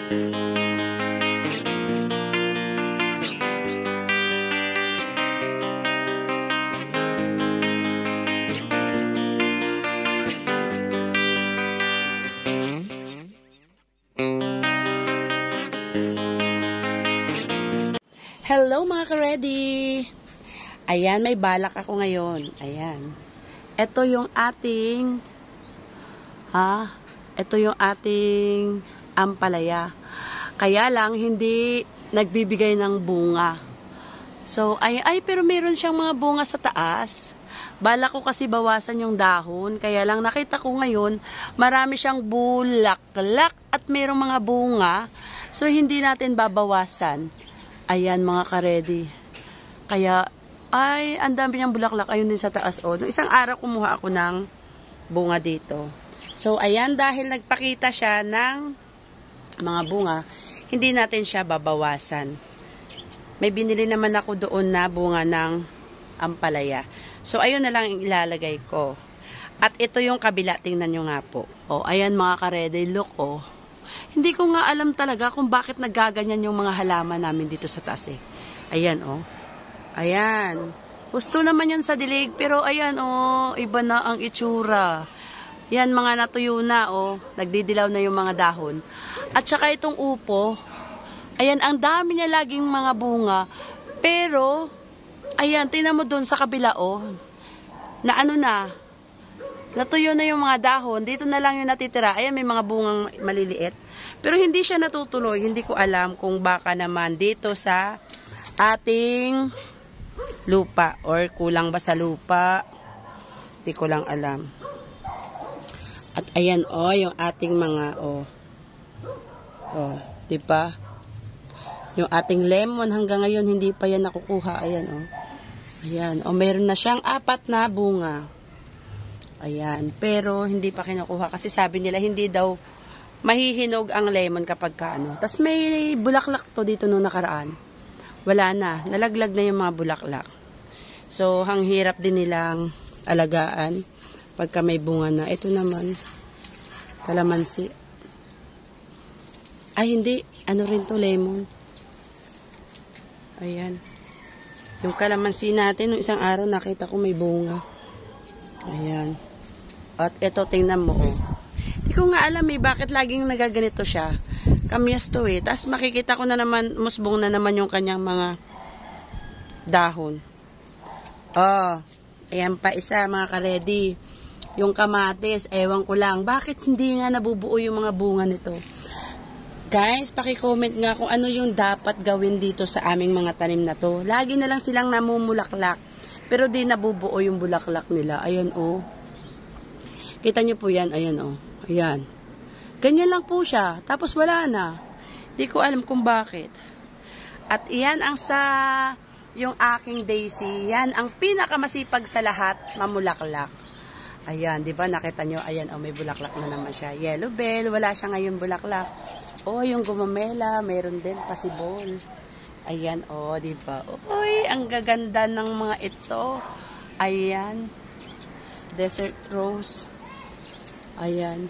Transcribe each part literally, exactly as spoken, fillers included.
Hello mga ka-ready! Ayan, may balak ako ngayon. Ayan. Ito yung ating ha? Ito yung ating ampalaya. Kaya lang, hindi nagbibigay ng bunga. So, ay, ay pero meron siyang mga bunga sa taas. Balak ko kasi bawasan yung dahon. Kaya lang nakita ko ngayon, marami siyang bulaklak at merong mga bunga. So, hindi natin babawasan. Ayan mga ka-ready. Kaya, ay, ang dami niyang bulaklak. Ayun din sa taas. O, no, isang araw kumuha ako ng bunga dito. So, ayan, dahil nagpakita siya ng mga bunga, hindi natin siya babawasan. May binili naman ako doon na bunga ng ampalaya. So, ayun na lang ang ilalagay ko. At ito yung kabila. Tingnan nyo nga po. O, ayan mga ka-ready. Look, o. Hindi ko nga alam talaga kung bakit nagaganyan yung mga halaman namin dito sa taas eh. Ayan oh. Ayan. Gusto naman yan sa dilig pero ayan oh, iba na ang itsura. Yan mga natuyo na oh, nagdidilaw na yung mga dahon. At saka itong upo, ayan ang dami niya laging mga bunga. Pero, ayan, tingnan mo doon sa kabila oh, na ano na, natuyo na yung mga dahon. Dito na lang yung natitira. Ayan, may mga bungang maliliit. Pero hindi siya natutuloy. Hindi ko alam kung baka naman dito sa ating lupa. Or kulang ba sa lupa. Hindi ko lang alam. At ayan, oh, yung ating mga, oh. Oh, diba? Yung ating lemon, hanggang ngayon, hindi pa yan nakukuha. Ayan, oh. Ayan, oh, meron na siyang apat na bunga. Ayan, pero hindi pa kinukuha kasi sabi nila hindi daw mahihinog ang lemon kapag kaano. Tapos may bulaklak to dito nung nakaraan. Wala na, nalaglag na yung mga bulaklak. So, hang hirap din nilang alagaan pagka may bunga na. Ito naman, kalamansi. Ay, hindi. Ano rin to, lemon. Ayan. Yung kalamansi natin, nung isang araw nakita ko may bunga. Ayan. At ito, tingnan mo, oh. Hindi ko nga alam eh, bakit laging nagaganito siya. Kamyas to eh. Tapos makikita ko na naman, musbong na naman yung kanyang mga dahon. Oh, ayan pa isa, mga ka-ready. Yung kamatis, ewan ko lang. Bakit hindi nga nabubuo yung mga bunga nito? Guys, paki-comment nga kung ano yung dapat gawin dito sa aming mga tanim na to. Lagi na lang silang namumulaklak. Pero di nabubuo yung bulaklak nila. Ayan, oh. Kita nyo po yan. Ayan, oh. Ayan. Ganyan lang po siya. Tapos wala na. Di ko alam kung bakit. At iyan ang sa yung aking daisy. Yan ang pinakamasipag sa lahat, mamulaklak. Ayan, di ba? Nakita nyo? Ayan, oh, may bulaklak na naman siya. Yellow bell. Wala siya ngayon bulaklak. Oh, yung gumamela. Meron din pasibol. Ayan, oh, di ba? Uy, ang gaganda ng mga ito. Ayan. Desert rose. Ayan.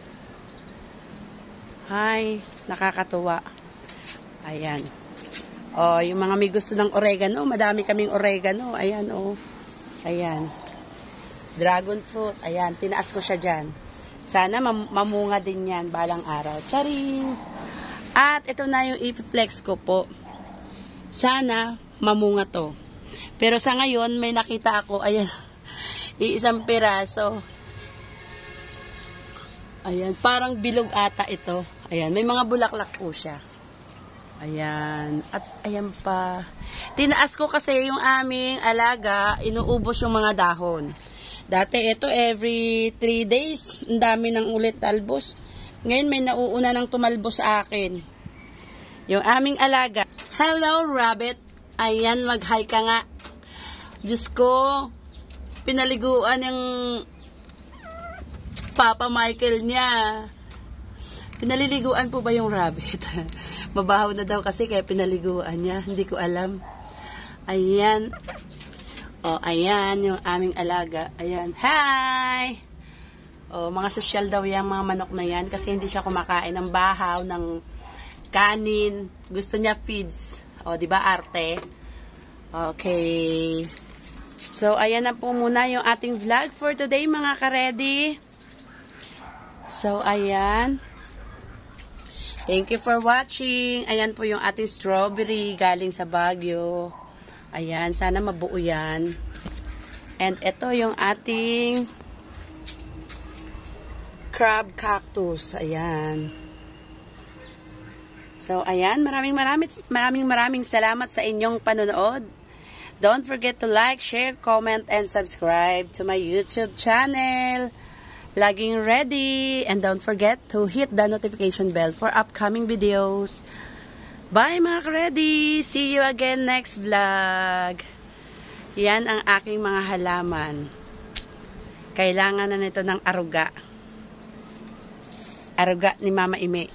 Hi, nakakatuwa. Ayan. Oh, yung mga may gusto ng oregano, madami kaming oregano. Ayan, oh. Ayan. Dragon fruit. Ayan, tinaas ko siya dyan. Sana mam mamunga din yan balang araw. Charing! At ito na yung i-flex ko po. Sana mamunga to. Pero sa ngayon, may nakita ako, ayan, iisang piraso. Ayan, parang bilog ata ito. Ayan, may mga bulaklak po siya. Ayan, at ayan pa. Tinaas ko kasi yung aming alaga, inuubos yung mga dahon. Dati ito, every three days, ang dami ng ulit talbos. Ngayon, may nauuna ng tumalbos sa akin. Yung aming alaga. Hello, rabbit. Ayan, mag-hi ka nga. Diyos ko, pinaliguan yung Papa Michael niya. Pinaliliguan po ba yung rabbit? Mabahaw na daw kasi kaya pinaliguan niya. Hindi ko alam. Ayan. O, ayan yung aming alaga. Ayan. Hi! O, mga sosyal daw yung mga manok na yan kasi hindi siya kumakain ng bahaw, ng kanin. Gusto niya feeds. O, di ba arte? Okay. So, ayan na po muna yung ating vlog for today, mga ka-ready. So, ayan. Thank you for watching. Ayan po yung ating strawberry galing sa Baguio. Ayan, sana mabuo yan. And ito yung ating crab cactus. Ayan. So, ayan. Maraming maraming maraming maraming salamat sa inyong panonood. Don't forget to like, share, comment, and subscribe to my YouTube channel. Laging ready. And don't forget to hit the notification bell for upcoming videos. Bye mga ka-ready. See you again next vlog. Yan ang aking mga halaman. Kailangan na nito ng aruga. Aruga ni Mama Ime.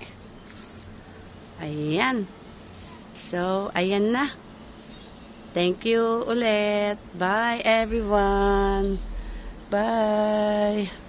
Ayan. So, ayan na. Thank you ulit. Bye everyone. Bye.